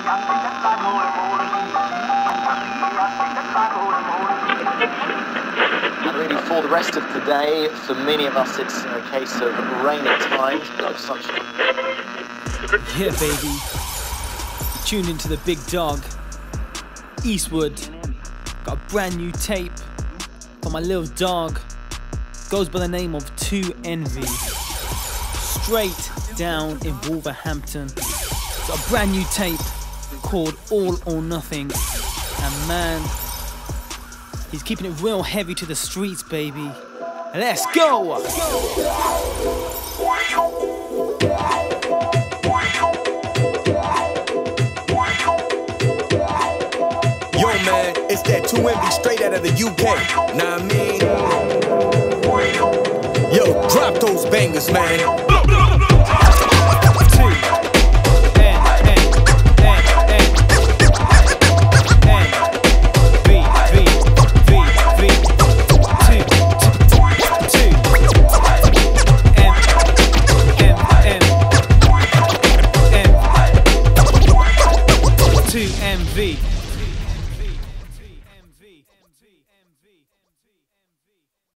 And really for the rest of today, for many of us it's a case of rainy times, but of sunshine. Yeah, baby. You tuned into the big dog, Eastwood. Got a brand new tape for my little dog. Goes by the name of 2Envy. Straight down in Wolverhampton. Got a brand new tape called All or Nothing. And man, he's keeping it real heavy to the streets, baby. Let's go! Yo man, it's that 2Envy straight out of the UK. Nah, I mean, yo, drop those bangers, man.